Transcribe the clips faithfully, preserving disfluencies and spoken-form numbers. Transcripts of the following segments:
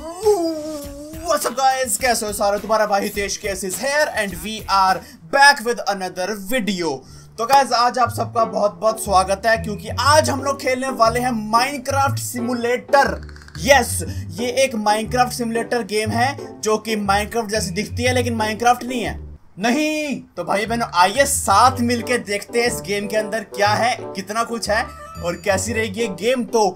What's up guys, कैसे हो सारे? तुम्हारा भाई हितेश केस is here and we are back with another video. तो गाइस आज आप सबका बहुत बहुत स्वागत है क्योंकि आज हम लोग खेलने वाले हैं माइनक्राफ्ट सिमुलेटर। यस, ये एक माइनक्राफ्ट सिमुलेटर गेम है जो कि माइनक्राफ्ट जैसी दिखती है लेकिन माइनक्राफ्ट नहीं है। नहीं तो भाई बहनों आइए साथ मिलके देखते हैं इस गेम के अंदर क्या है, कितना कुछ है और कैसी रहेगी ये गेम। तो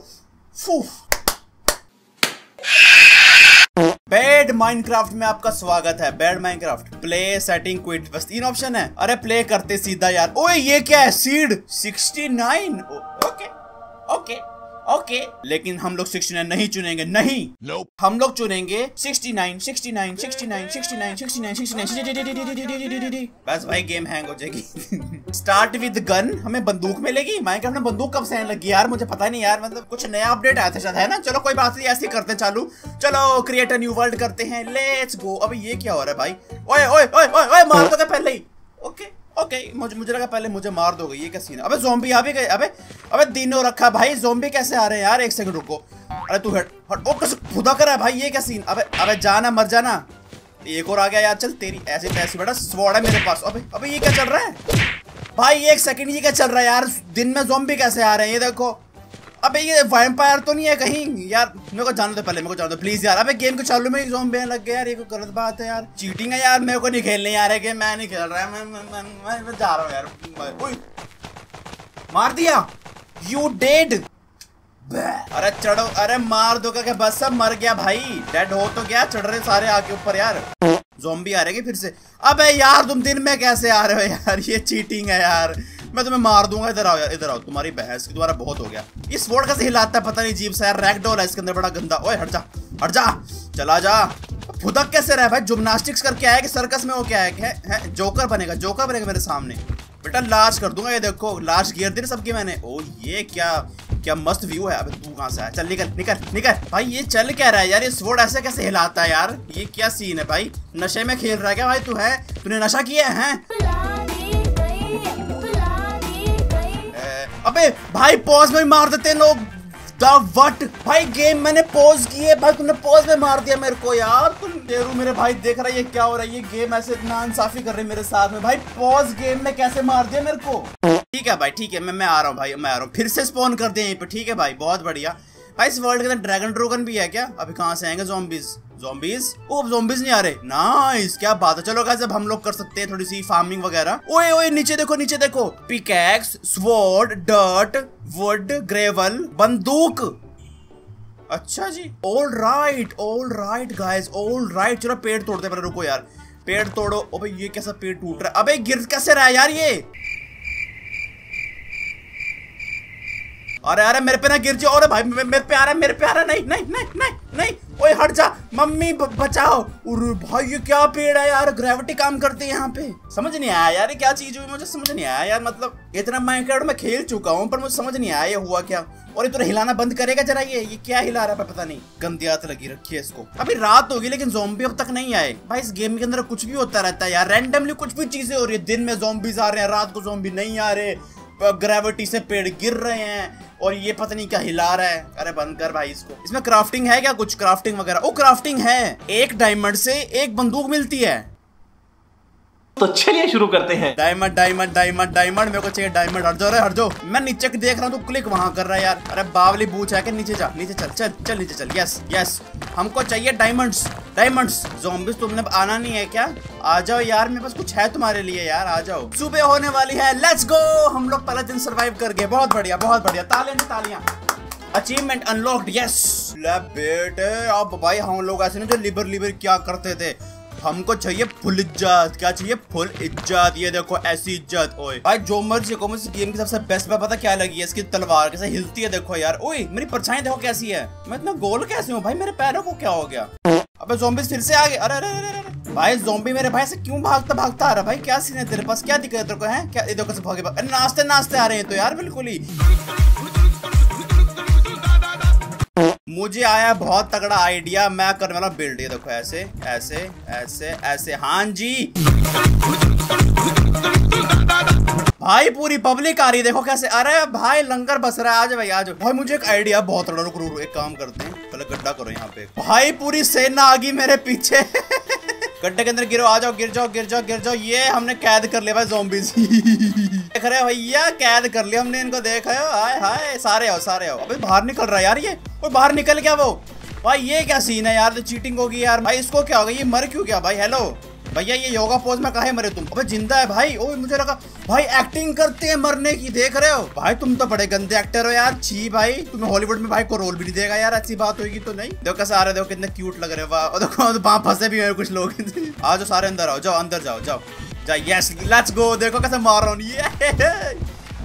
बैड माइनक्राफ्ट में आपका स्वागत है। Bad Minecraft play setting quit, बस तीन ऑप्शन है। अरे प्ले करते सीधा यार। ओए ये क्या है? Seed sixty nine. Okay okay okay लेकिन हम लोग सिक्सटी नाइन नहीं चुनेंगे। नहीं nope. हम लोग चुनेंगे sixty nine sixty nine sixty nine sixty nine sixty nine sixty nine. बस भाई गेम हैंग हो जाएगी। स्टार्ट विद गन, हमें बंदूक मिलेगी। माइनक्राफ्ट में बंदूक कब से आने लगी यार? मुझे पता नहीं यार, मतलब कुछ नया अपडेट आया था शायद, है ना? चलो कोई बात नहीं, ऐसे ही करते हैं चालू। चलो क्रिएट अ न्यू वर्ल्ड करते हैं, लेट्स गो। अभी ये क्या हो रहा है भाई? ओए ओए ओए ओए मार दो पहले ही। ओके ओके okay, मुझे मुझे लगा पहले मुझे मार दोगे। ये क्या सीन है? अबे ज़ॉम्बी आ भी गए। अबे अबे दिनों रखा भाई, ज़ॉम्बी कैसे आ रहे हैं यार? एक सेकंड रुको। अरे तू हट हट। ओ कैसे खुदा कर रहा है भाई? ये क्या सीन? अबे अबे जाना मर जाना। एक और आ गया यार। चल तेरी ऐसे तैसे बेटा, स्वॉर्ड है मेरे पास। अबे अबे ये क्या चल रहा है भाई? एक सेकंड, ये क्या चल रहा है यार? दिन में ज़ॉम्बी कैसे आ रहे हैं? ये देखो। अबे ये वैम्पायर तो नहीं है कहीं यार? मेरे को जाने दो पहले, मेरे को जाने दो प्लीज यार। अबे गेम के चालू में ही ज़ॉम्बी लग गया यार, ये कोई गलत बात है यार। चीटिंग है यार, मेरे को नहीं खेलने यार है गेम। मैं नहीं खेल रहा है, मैं मैं मैं, मैं, मैं जा रहा हूँ यार। ओए मार दिया। You dead. अरे चढ़ो, अरे मार दो क्या? बस सब मर गया भाई। डेड हो तो क्या, चढ़ रहे सारे आके ऊपर यार। ज़ॉम्बी आ रहे फिर से। अबे यार तुम दिन में कैसे आ रहे हो यार? ये चीटिंग है यार, मैं तुम्हें मार दूंगा। इधर आओ यार, इधर आओ। तुम्हारी बहस की तुम्हारा बहुत हो गया। इस वोट कैसे हिलाता है पता नहीं, जीप सा यार। रैगडॉल है इसके अंदर, बड़ा गंदा। ओए हट जा हट जा, चला जा। फुदक कैसे रहा है भाई? जिम्नास्टिक्स करके आया कि सर्कस में? वो क्या है, है, है? जोकर बनेगा, जोकर बनेगा मेरे सामने बेटा। लाश कर दूंगा। ये देखो लाश गिर दी सबकी मैंने। ओ ये क्या क्या मस्त व्यू है। अबे तू कहां से आया? चल निकल निकल निकल भाई। ये चल क्या रहा है यार? ये स्वॉर्ड ऐसे कैसे हिलाता है यार? ये क्या सीन है भाई? नशे में खेल रहा है क्या भाई तू? है तूने नशा किया है? अबे भाई पॉज में मार देते हैं लोग। द व्हाट भाई? गेम मैंने पॉज की है भाई, तुमने पॉज में मार दिया मेरे को यार। तुम देरू मेरे भाई देख रहा है ये क्या हो रहा है? ये गेम ऐसे इतना इंसाफी कर रही है मेरे साथ में भाई। पॉज गेम में कैसे मार दिया मेरे को? ठीक है भाई ठीक है, मैं मैं आ रहा हूँ भाई, मैं आ रहा हूँ। फिर से स्पॉन कर दिया यहीं पे। ठीक है भाई बहुत बढ़िया भाई। इस वर्ल्ड के अंदर ड्रैगन ड्रोगन भी है क्या? अभी कहाँ से आएंगे ज़ॉम्बीज? ज़ॉम्बीज ओ ज़ॉम्बीज नहीं आ रहे। नाइस, क्या बात है। चलो गाइस अब हम लोग कर सकते हैं थोड़ी सी फार्मिंग वगैरह। ओए ओए नीचे देखो, नीचे देखो। Pickaxe, sword, dirt, wood, gravel, बंदूक। अच्छा जी, all right all right guys, all right. चलो पेड़ तोड़ते हैं, रुको यार। पेड़ तोड़ो। अबे ये कैसा पेड़ टूट रहा है? अबे गिर कैसे रहा है यार ये? अरे अरे मेरे पे ना गिर जाओ। अरे भाई मेरे पे आ रहा है, मेरे पे आ रहा है। नहीं नहीं नहीं नहीं नहीं। ओए हट जा मम्मी, बचाओ। अरे भाई ये क्या पेड़ है यार? ग्रेविटी काम करती है यहाँ पे। समझ नहीं आया यार ये क्या चीज हुई, मुझे समझ नहीं आया यार। मतलब इतना माइनक्राफ्ट में खेल चुका हूँ पर मुझे समझ नहीं आया ये हुआ क्या। और ये तो हिलाना बंद करेगा जरा? ये ये क्या हिला रहा है पता नहीं। गंदी आदत लगी रखी है इसको। अभी रात होगी लेकिन ज़ॉम्बी अब तक नहीं आए भाई। इस गेम के अंदर कुछ भी होता रहता है यार, रैंडमली कुछ भी चीजें हो रही है। दिन में ज़ॉम्बीज आ रहे हैं, रात को ज़ॉम्बी नहीं आ रहे, ग्रेविटी से पेड़ गिर रहे हैं और ये पता नहीं क्या हिला रहा है। अरे बंद कर भाई इसको। इसमें क्राफ्टिंग है क्या? कुछ क्राफ्टिंग वगैरह? ओ क्राफ्टिंग है। एक डायमंड से एक बंदूक मिलती है। तो चलिए शुरू करते हैं। डायमंड डायमंड डायमंड डायमंड मेरे को चाहिए डायमंड। हट जाओ रे हट जाओ। मैं नीचे देख रहा हूँ तो क्लिक वहां कर रहा है यार। अरे बावली बूच है कि नीचे जा, नीचे चल चल चल नीचे चल। यस यस हमको चाहिए डायमंड्स डायमंड्स। ज़ॉम्बीज तुमने आना नहीं है क्या? आ जाओ यार, मेरे पास कुछ है तुम्हारे लिए यार, आ जाओ। सुबह होने वाली है, लेट्स गो। हम लोग पहला दिन सर्वाइव कर गए। बहुत बढ़िया बहुत बढ़िया। तालियां तालियां। Achievement unlocked. यस ले बेटे। अब भाई हम लोग ऐसे ना जो लिबर लिबर क्या करते थे, हमको चाहिए फुल इज्जत। क्या चाहिए? फुल इज्जत। ये देखो ऐसी इज्जत। ओए भाई जो मर्जी को, मुझे गेम की सबसे बेस्ट बात पता क्या लगी है? इसकी तलवार कैसे हिलती है देखो यार। ओए मेरी परछाई देखो कैसी है। मैं इतना गोल कैसे हूँ भाई? मेरे पैरों को क्या हो गया? अबे ज़ॉम्बीज फिर से आ गए। अरे अरे अरे भाई ज़ॉम्बी मेरे भाई से क्यों भागता भागता आ रहा भाई? क्या सीन है तेरे पास? क्या दिक्कत है तेरे को? है क्या? ये देखो भागे भागे नाचते नाचते आ रहे हैं तो यार बिल्कुल ही। मुझे आया बहुत तगड़ा आइडिया, मैं करने वाला बिल्ड। ये देखो ऐसे ऐसे ऐसे ऐसे। हाँ जी भाई पूरी पब्लिक आ रही है, देखो कैसे। अरे भाई लंगर बस रहा है, आज भाई आज भाई मुझे एक आइडिया बहुत बड़ा। रुक रुक एक काम करते हैं, पहले गड्ढा करो यहाँ पे। भाई पूरी सेना आ गई मेरे पीछे। गड्ढे के अंदर गिरो, आ जाओ, गिर जाओ गिर जाओ गिर जाओ। ये हमने कैद कर लिया भाई ज़ॉम्बीज़। देख रहे भैया, कैद कर लिया हमने इनको, देखा हो। हाय हाय, सारे आओ सारे आओ। अबे बाहर निकल रहा है यार ये, कोई बाहर निकल गया वो। भाई ये क्या सीन है यार, तो चीटिंग होगी यार। भाई इसको क्या हो गया, ये मर क्यों गया भाई। हेलो भैया, ये योगा पोज में काहे मरे तुम। अबे जिंदा है भाई। ओए मुझे लगा भाई एक्टिंग करते हैं मरने की, देख रहे हो भाई। तुम तो बड़े गंदे एक्टर हो यार, छी भाई। तुम्हें हॉलीवुड में भाई को रोल भी नहीं देगा यार, ऐसी बात होगी तो नहीं। देखो कैसे आ रहे, देखो कितने क्यूट लग रहे हो। देखो वहां फंसे भी है कुछ लोग। आ जाओ सारे अंदर आओ, जाओ अंदर जाओ जाओ जाओ। Yes let's go. देखो कैसे मार रहा हूँ, ये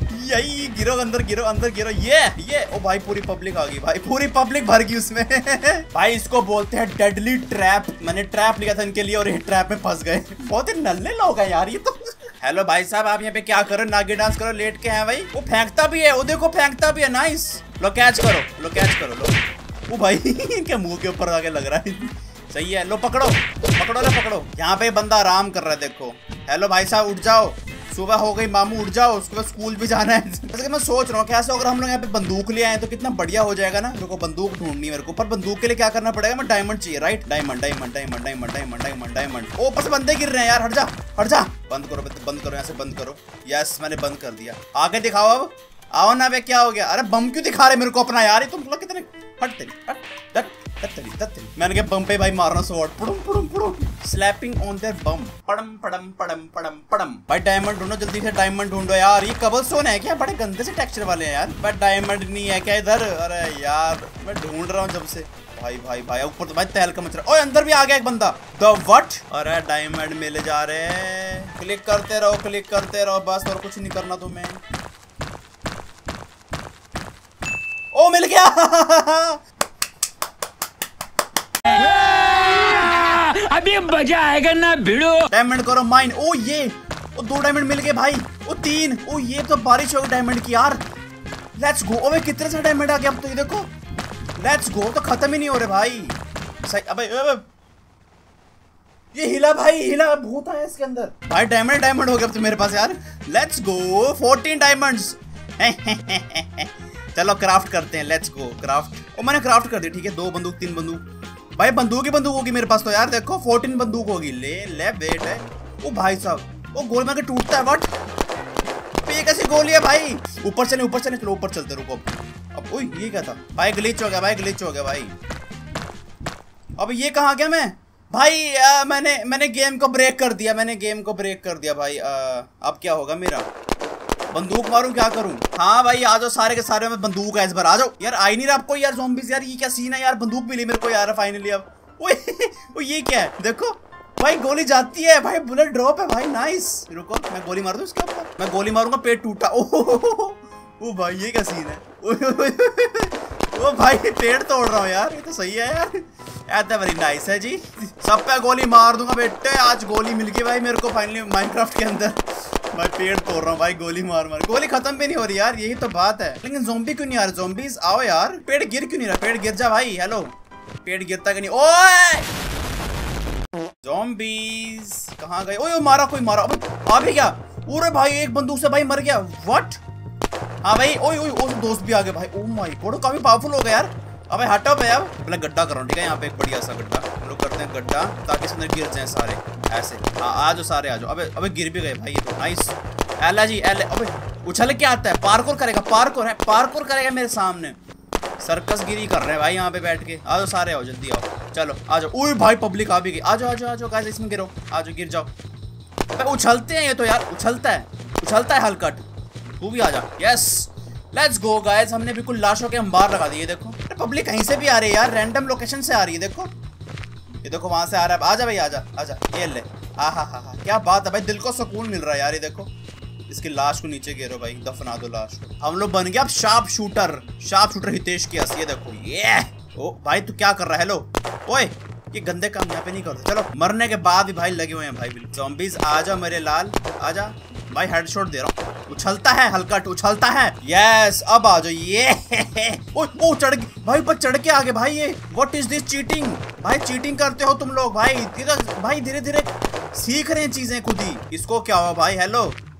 यही गिरो अंदर, गिरो अंदर गिरो। ये ये ओ भाई पूरी पब्लिक आ गई भाई, पूरी पब्लिक भर गई उसमें। भाई इसको बोलते हैं डेडली ट्रैप। मैंने ट्रैप लिया था इनके लिए और ये ट्रैप में फंस गए। बहुत ही नल्ले लोग हैं यार ये तो। हेलो भाई साहब, आप यहाँ पे क्या करो, नागी डांस करो, लेट के हैं भाई। वो फेंकता भी है, वो देखो फेंकता भी है। नाइस, लो कैच करो, लो कैच करो, लो। वो भाई इनके मुंह के ऊपर आके लग रहा है। सही है, लो पकड़ो पकड़ो, लो पकड़ो। यहाँ पे बंदा आराम कर रहा है, देखो। हेलो भाई साहब उठ जाओ, सुबह हो गई मामू, उठ जाओ, उसके बाद स्कूल भी जाना है। वैसे मैं सोच रहा हूँ कैसे अगर हम लोग यहाँ पे बंदूक ले आए तो कितना बढ़िया हो जाएगा ना। देखो बंदूक ढूंढनी मेरे को, पर बंदूक के लिए क्या करना पड़ेगा, मैं डायमंड चाहिए, right. Diamond diamond diamond diamond diamond diamond diamond. ऊपर से बंदे गिर रहे हैं यार, हट जा हट जा। बंद करो बंद करो, यहाँ से बंद करो। यस मैंने बंद कर दिया। आगे दिखाओ अब, आओ ना बे, क्या हो गया। अरे बम क्यों दिखा रहे मेरे को अपना यार, तुम लोग कितने हट तेरी हट हट तत्तरी तत्तरी। मैंने क्या बम पे भाई मारना स्वॉर्ड, पुड़म पुड़म पुड़म, स्लैपिंग ऑन देयर बम, पड़म पड़म पड़म पड़म पड़म। भाई डायमंड ढूंढो जल्दी से, डायमंड ढूंढो यार। ये कबलस्टोन है क्या, बड़े गंदे से टेक्सचर वाले हैं यार। बट डायमंड नहीं है क्या इधर। अरे यार मैं ढूंढ रहा हूँ जब से। भाई भाई भाई ऊपर तो भाई तहलका मच रहा है। ओए अंदर भी आ गया एक बंदा। The what. अरे डायमंड मिल जा रहे हैं, क्लिक करते रहो क्लिक करते रहो बस, और कुछ नहीं करना तुम्हें। ओ मिल गया। अभी मजा आएगा ना भिड़ो। डायमंड करो माइन। ओ ये ओ दो डायमंड मिल गए भाई। ओ तीन। ओ ये तो बारिश हो गई डायमंड की यार। Let's go. अबे कितने सारे डायमंड आ गए अब तो, ये देखो। Let's go. तो खत्म ही नहीं हो रहे भाई। सही। अबे अबे ये हिला भाई, हिला, भूत है इसके अंदर भाई। डायमंड डायमंड हो गया अब तो मेरे पास यार। Let's go. Fourteen diamonds. चलो क्राफ्ट करते हैं, लेट्स गो क्राफ्ट। ओ मैंने क्राफ्ट कर दी, ठीक है। दो बंदूक तीन बंदूक भाई, बंदूक ही बंदूक होगी मेरे पास तो यार। देखो फोर्टीन बंदूक होगी। ले ले वेट है। ओ भाई साहब, ओ गोल मार के टूटता है। व्हाट, ये कैसी गोली है भाई। ऊपर चले ऊपर चले, चलो ऊपर चलते, रुको। अब ओए ये क्या था भाई, ग्लिच हो गया भाई, ग्लिच हो गया भाई। अब ये कहाँ गया मैं भाई। आ, मैंने मैंने गेम को ब्रेक कर दिया, मैंने गेम को ब्रेक कर दिया भाई। आ, अब क्या होगा मेरा, बंदूक मारूं क्या करूं। हाँ भाई आ जाओ सारे के सारे में बंदूक है इस बार, आ जाओ यार। आई नहीं रहा आपको यार ज़ॉम्बीज़ यार, ये क्या सीन है यार। बंदूक मिली मेरे को यार फाइनली। अब ओए वो ये क्या है, देखो भाई गोली जाती है भाई, बुलेट ड्रॉप है भाई। नाइस, रुको मैं गोली मार दूं इसके ऊपर। मैं गोली मारूंगा पेट टूटा। ओ भाई ये क्या सीन है। ओ भाई पेट तोड़ रहा हूँ यार, ये तो सही है यार। ऐसा वेरी नाइस है जी। सब पे गोली मार दूंगा बेटे। आज गोली मिल गई भाई मेरे को फाइनली माइनक्राफ्ट के अंदर। मैं पेड़ तोड़ रहा हूँ भाई, गोली मार मार। गोली खत्म भी नहीं हो रही यार, यही तो बात है। लेकिन ज़ॉम्बी क्यों नहीं आ रहे। ज़ॉम्बीज़ आओ यार। पेड़ गिर क्यों नहीं रहा, पेड़ गिर जा भाई। हेलो पेड़ गिरता कि नहीं। ओए ज़ॉम्बीज़ कहाँ गए। ओए मारा, कोई मारा। अब आ भी क्या। अरे भाई एक बंदूक से भाई मर गया। व्हाट। हाँ भाई। ओए ओए ओए दोस्त भी आ गए भाई। ओह माय गॉड, काफी पावरफुल हो गया यार। अबे हटो पे। अब पहले गड्ढा करो, ठीक है। यहाँ पे एक बढ़िया सा गड्ढा हम लोग करते हैं, गड्ढा, ताकि इसके अंदर गिर जाए सारे ऐसे। हाँ आ जाओ सारे आ जाओ। अबे अबे गिर भी गए भाई ये तो। नाइस। एला जी एल। अबे उछल के आता है, पार्कोर करेगा, पार्कोर है, पार्कोर करेगा मेरे सामने। सर्कस गिरी कर रहे हैं भाई यहाँ पे बैठ के। आ जाओ सारे आओ, जल्दी आओ, चलो आ जाओ। ओए भाई पब्लिक आ भी गई। आ जाओ आ जाओ आ जाओ गाइस, इसमें गिरो, आ जाओ गिर जाओ। अबे उछलते हैं ये तो यार, उछलता है उछलता है हलकट। तू भी आ जा। Yes let's go guys. हमने बिल्कुल लाशों के अंबार लगा दिए। देखो पब्लिक कहीं से भी आ रही है यार, रैंडम लोकेशन से आ रही है। देखो ये देखो वहां से आ रहा है। आजा भाई आजा आजा। ये ले। आ हा हा हा क्या बात है भाई, दिल को सुकून मिल रहा है यार। ये देखो इसकी लाश को नीचे गिरो भाई, दफना दो लाश को। हम लोग बन गए अब sharp shooter, sharp shooter Hitesh की हंसी। ये देखो ये। ओ भाई तू क्या कर रहा है। हेलो ओए ये गंदे काम यहाँ पे नहीं करते। चलो मरने के बाद भी भाई लगे हुए हैं भाई बिल्कुल। ज़ॉम्बीज़ आजा मेरे लाल, आजा भाई। हेडशॉट दे रहा हूँ। उछलता है हल्का, उछलता है। यस अब आ जाओ। ये ओ ओ चढ़ भाई ऊपर चढ़ के आगे भाई। ये व्हाट इज दिस चीटिंग भाई, चीटिंग करते हो तुम लोग भाई। धीरे भाई धीरे धीरे सीख रहे हैं चीजें खुद ही। इसको क्या हुआ भाई। हेलो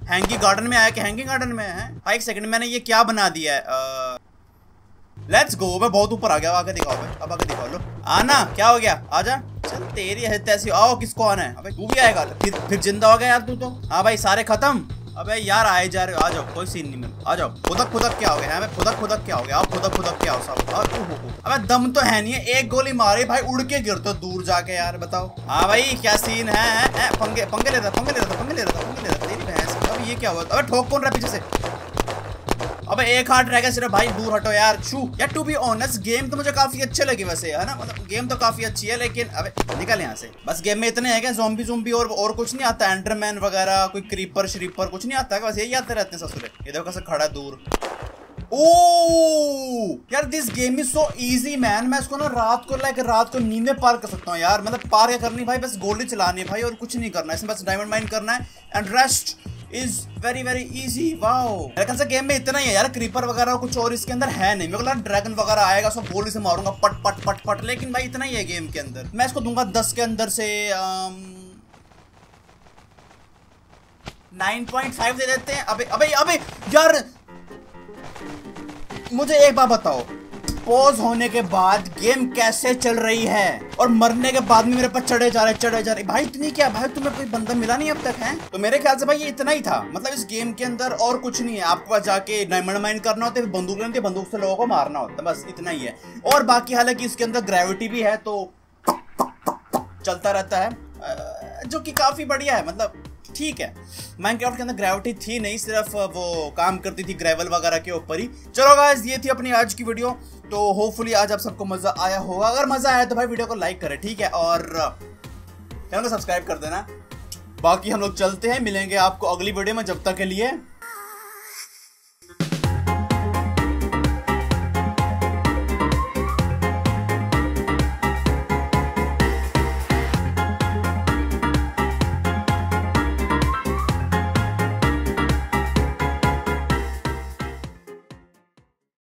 हैंगिंग गार्डन में आया कि हैंगिंग गार्डन में है? हाँ एक सेकंड, मैंने ये क्या बना दिया है? Let's go. मैं बहुत ऊपर आ गया, आगे दिखाओ भाई, अब आगे दिखाओ। लो आना, क्या हो गया? आजा। चल तेरी है तैसी। आओ, किसको आना है? अबे तू भी आएगा? फिर फिर जिंदा हो गया यार तू तो। हाँ भाई सारे खत्म। अबे यार आए जा रहे हो, आ जाओ, कोई सीन नहीं मिल। आ जाओ। खुदक खुदक क्या हो गया? अबे खुदक खुदक क्या हो गया? आप खुदक खुदक क्या हो सब? अबे दम तो है नहीं है, एक गोली मारे भाई उड़ के गिरते दूर जाके यार, बताओ। हाँ भाई क्या सीन है? पंगे पंगे ले रहा पंगे ले रहा पंगे ले रहा पंगे ले रहा तेरी भैंस। अब ये क्या हुआ? अबे ठोक कौन रहा पीछे से? अबे एक हाथ रह गया सिर्फ भाई, दूर हटो यार। शू यार, टू बी ऑनेस्ट गेम तो मुझे काफी अच्छे लगे वैसे, है ना? मतलब गेम तो काफी अच्छी है, लेकिन अबे निकल यहाँ से। बस गेम में इतने हैं क्या? ज़ॉम्बी ज़ॉम्बी और और कुछ नहीं आता? एंडरमैन वगैरह, कोई क्रीपर श्रीपर कुछ नहीं आता? बस यही आते रहते हैं ससुरे। ये देखो कैसे खड़ा है दूर। ओह यार, this game is so easy man. मैं इसको ना रात को लाइक रात को नींद में पार कर सकता हूँ यार। मतलब पार क्या करनी भाई, बस गोली चलानी है भाई और कुछ नहीं करना है इसमें। बस डायमंड माइन करना है and rest is very very easy. Wow, मेरे ख्याल से गेम में इतना ही है यार। क्रीपर वगैरह कुछ और इसके अंदर है नहीं। मेरे को लगा ड्रैगन वगैरह आएगा, सब गोली से मारूंगा पट पट पट पट, लेकिन भाई इतना ही है गेम के अंदर। मैं इसको दूंगा दस के अंदर से नाइन पॉइंट फाइव दे देते हैं। अबे अबे अबे यार, मुझे एक बात बताओ, पॉज होने के बाद गेम कैसे चल रही है और मरने के बाद में मेरे पास चढ़े जा रहे चढ़े जा रहे भाई? इतनी क्या भाई? तुम्हें कोई बंदा मिला नहीं अब तक है? तो मेरे ख्याल से भाई ये इतना ही था। मतलब इस गेम के अंदर और कुछ नहीं है। आपको पास जाके डायमंड माइन करना होता है, बंदूक लेनी, बंदूक से लोगों को मारना होता है, बस इतना ही है। और बाकी हालांकि इसके अंदर ग्रेविटी भी है तो चलता रहता है, जो कि काफी बढ़िया है। मतलब ठीक है, माइनक्राफ्ट के अंदर ग्रेविटी थी नहीं, सिर्फ वो काम करती थी ग्रेवल वगैरह के ऊपर ही। चलो गाइस, ये थी अपनी आज की वीडियो। तो होपफुली आज आप सबको मजा आया होगा। अगर मजा आया तो भाई वीडियो को लाइक करें, ठीक है? और चैनल को सब्सक्राइब कर देना। बाकी हम लोग चलते हैं, मिलेंगे आपको अगली वीडियो में। जब तक के लिए